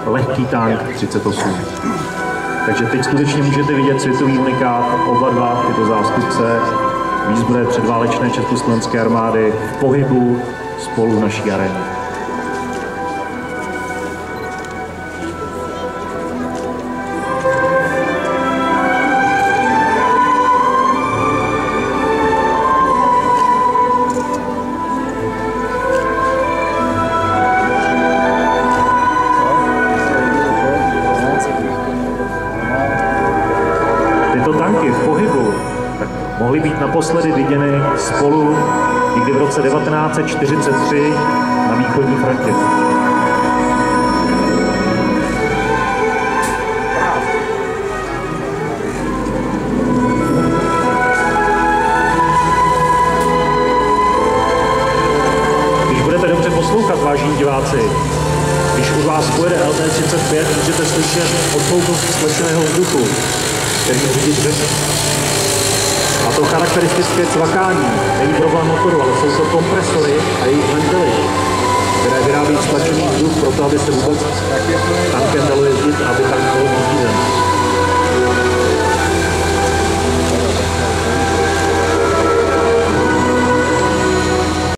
lehký tank 38. Takže teď skutečně můžete vidět světový unikát, oba dva tyto zástupce výzbroje předválečné československé armády v pohybu spolu v naší aréně. Tyto tanky v pohybu tak mohly být naposledy viděny spolu někdy v roce 1943 na východní frontě. Když budete dobře poslouchat, vážení diváci, když u vás pojede LT-35, můžete slyšet odfouknutí stlačeného vzduchu, který řidič řeší. A to charakteristické cvakání není problém motoru, ale jsou to kompresory a jejich ventily, které vyrábí stlačený vzduch proto, aby se vůbec tank